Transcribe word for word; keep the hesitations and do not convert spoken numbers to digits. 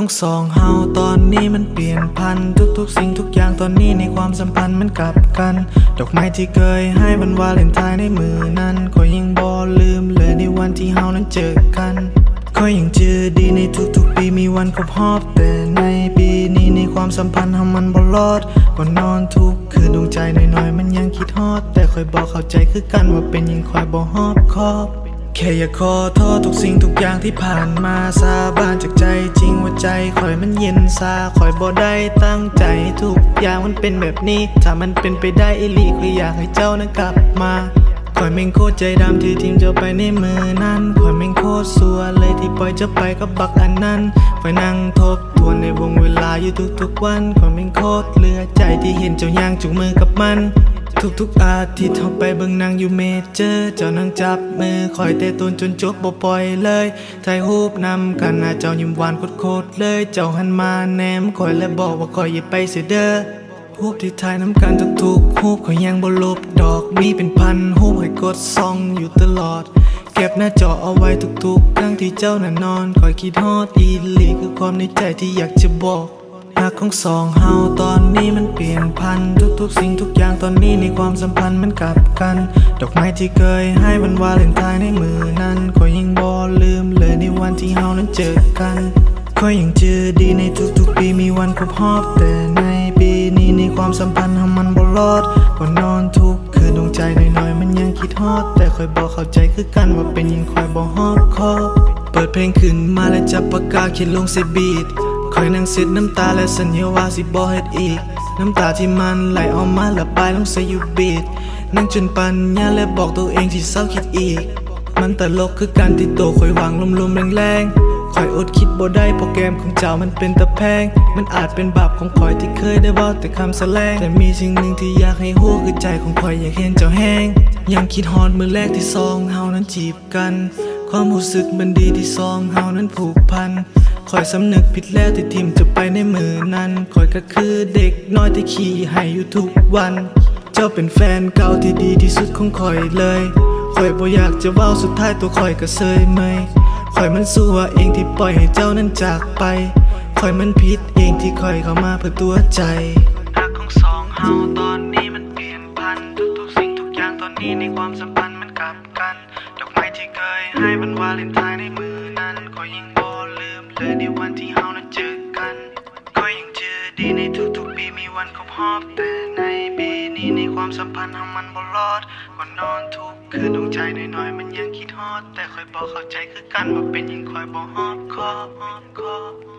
ของสองเฮาตอนนี้มันเปลี่ยนพันทุกๆสิ่งทุกอย่างตอนนี้ในความสัมพันธ์มันกลับกันดอกไม้ที่เคยให้วันวาเลนไทน์ในมือนั้นก็ยังบ่ลืมเลยในวันที่เฮานั้นเจอกันก็ยังเจอดีในทุกๆปีมีวันครบรอบแต่ในปีนี้ในความสัมพันธ์เฮามันบ่รอดก็นอนทุกคืนดวงใจน้อยๆมันยังคิดฮอดแต่คอยบอกเข้าใจคือกันว่าเป็นยังคอยบ่ฮอบคอบแค่อยากขอโทษทุกสิ่งทุกอย่างที่ผ่านมาสาบานจากใจจริงว่าใจคอยมันเย็นซาคอยบ่ได้ตั้งใจทุกอย่างมันเป็นแบบนี้ถ้ามันเป็นไปได้อีหลีก็อยากให้เจ้านั้นกลับมาคอยแม่งโคตรใจดำที่ทิ้งเจ้าไปในมือนั้นคอยแม่งโคตรสัวเลยที่ปล่อยเจ้าไปกับบักอันนั้นคอยนั่งทบทวนในวงเวลาอยู่ทุกๆวันคอยแม่งโคตรเหลือใจที่เห็นเจ้าย่างจูงมือกับมันทุกๆอาทิตย์เขาไปเบิ่งนางอยู่เมเจอร์เจ้านางจับมือคอยเตะตนจนจบบ่ปล่อยเลยถ่ายรูปนำกันหน้าเจ้ายิ้มหวานโคตรๆเลยเจ้าหันมาแนมคอยและบอกว่าคอยอย่าไปเสียเด้อรูปที่ถ่ายน้ำกันทุกๆรูปคอยยังบ่ลบดอกมีเป็นพันรูปให้กดส่องอยู่ตลอดเก็บหน้าจอเอาไว้ทุกๆครั้งที่เจ้าน่ะนอนคอยคิดฮอดอีหลีคือความในใจที่อยากจะบอกรักของสองเฮาตอนนี้มันเปลี่ยนพันทุกๆสิ่งทุกอย่างตอนนี้ในความสัมพันธ์มันกลับกันดอกไม้ที่เคยให้วันวาเลนไทน์ในมือนั้นก็ยังบ่ลืมเลยในวันที่เฮานั้นเจอกันก็ยังเจอดีในทุกๆปีมีวันครบรอบแต่ในปีนี้ในความสัมพันธ์เฮามันบ่รอดก็นอนทุกคืนดวงใจน้อยๆมันยังคิดฮอดแต่คอยบอกเข้าใจคือกันว่าเป็นยังคอยบ่ฮอบคอบเปิดเพลงขึ้นมาและจับปากกาเขียนลงใส่บีทคอยนั่งเสียดน้ำตาและสัญญาว่าสิบ่เฮ็ดอีกน้ำตาที่มันไหลออกมาและปลายลงใส่อยู่บีทนั่งจนปัญญาและบอกตัวเองที่เศร้าคิดอีกมันตลกคือการที่โตคอยวางลมๆแรงๆคอยอดคิดบ่ได้โปรแกรมของเจ้ามันเป็นตะแพงมันอาจเป็นบาปของคอยที่เคยได้บอกแต่คำแสลงแต่มีสิ่งหนึ่งที่อยากให้ฮู้คือใจของคอยอยากเห็นเจ้าแห้งยังคิดฮอดมื้อแรกที่สองเฮานั้นจีบกันความรู้สึกมันดีที่สองเฮานั้นผูกพันคอยสำนึกผิดแล้วที่ทิมจะไปในมือนั้นคอยก็คือเด็กน้อยที่ขี้ให้อยู่ทุกวันเจ้าเป็นแฟนเก่าที่ดีที่สุดของคอยเลยคอยบ่อยากจะเว้าสุดท้ายตัวคอยก็เซยเมยคอยมันสัวเองที่ปล่อยให้เจ้านั้นจากไปคอยมันผิดเองที่คอยเข้ามาเพื่อตัวใจรักของสองเฮาตอนนี้มันเปลี่ยนพันทุกๆสิ่งทุกอย่างตอนนี้ในความสัมพันธ์มันกลับกันดอกไม้ที่เคยให้วันวาเลนไทน์ในมือนั้นก็ยังบ่ลืมเลยในวันที่เฮานั้นเจอกันก็ยังเจอดีในทุกๆปีมีวันครบรอบแต่ในปีนี้ในความสัมพันธ์เฮามันบ่รอดก็นอนทุกคืนดวงใจน้อยๆมันยังคิดฮอดแต่คอยบอกเข้าใจคือกันว่าเป็นยังคอยบ่ฮอบคอบฮอบคอบ